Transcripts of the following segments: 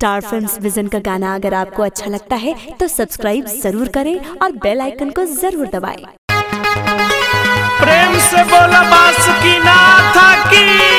Star films vision का गाना अगर आपको अच्छा लगता है तो सब्सक्राइब जरूर करें और बेल आइकन को जरूर दबाएं। प्रेम से बोला बासुकीनाथ की।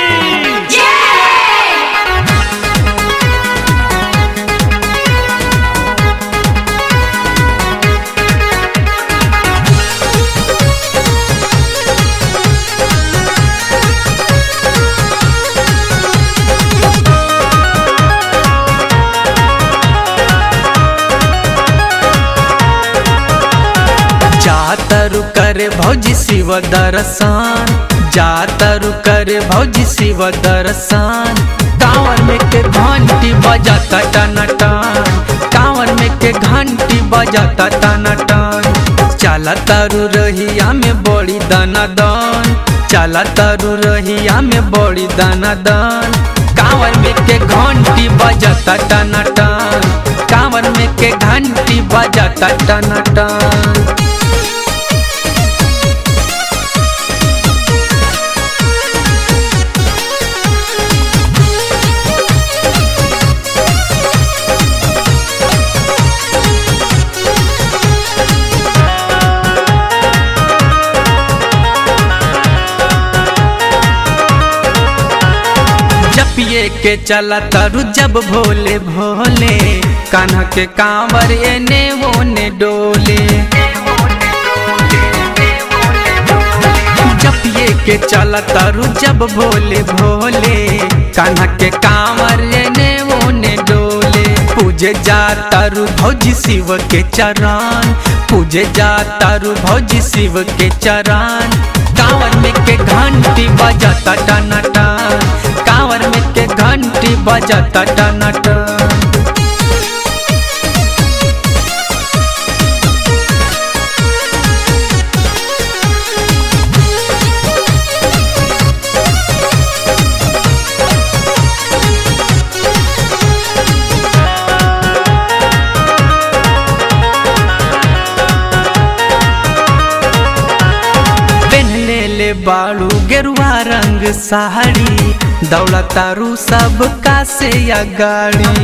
जातरु करे भौजी शिव दर्शन, जातरु करे भौजी शिव दर्शन। कांवर में के घंटी बजाता टनाटन, कांवर में के घंटी बजाता टनाटन। चला तरु रहिया में बड़ी दनादन, चला तरु रहिया में बड़ी दनादन। कांवर में के घंटी बजाता टनाटन, कांवर में के घंटी बजाता टनाटन। पिए के चला तरु जब भोले भोले, कान्हा के कांवर एने ओने डोले। जपिए के चला तरु जब भोले भोले, कान्हा के कांवर एने ओने डोले। पूजे जा तरु भौजी शिव के चरण, पूजे जा तरु भौजी शिव के चरण। कांवर में के घंटी बजाता टनाटन, कांवर में के घंटी बजाता टनाटन। बाड़ू गेरुआ रंग साड़ी, दौड़ा तारू सब का से गाड़ी।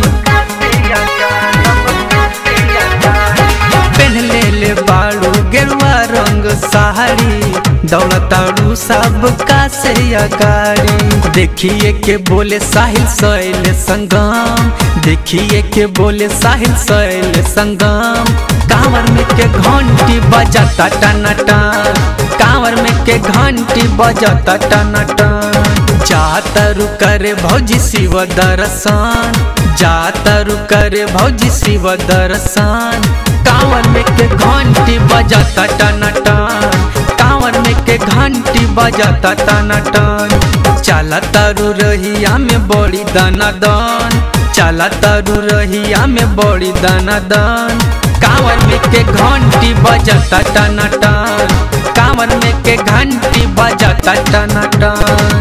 पहनले ले बाड़ू गेरुआ रंग साड़ी, दौड़ा तारू सब का से गाड़ी। देखिए के बोले साहिल सैल संगम, देखिए के बोले साहिल सैल संगम। कांवर में के घंटी बजाता टनाटन, कांवर में के घंटी बजाता टनाटन। जातरु करे भौजी शिव दर्शन, जातरु करे भौजी शिव दर्शन। कांवर में के घंटी बजाता टनाटन, कांवर में के घंटी बजाता टनाटन। चला तरु रहिया में बड़ी दनादन, चला तरु रहिया में बड़ी दनादन। कांवर में के घंटी बजाता टनाटन, कांवर में के घंटी बजाता टनाटन।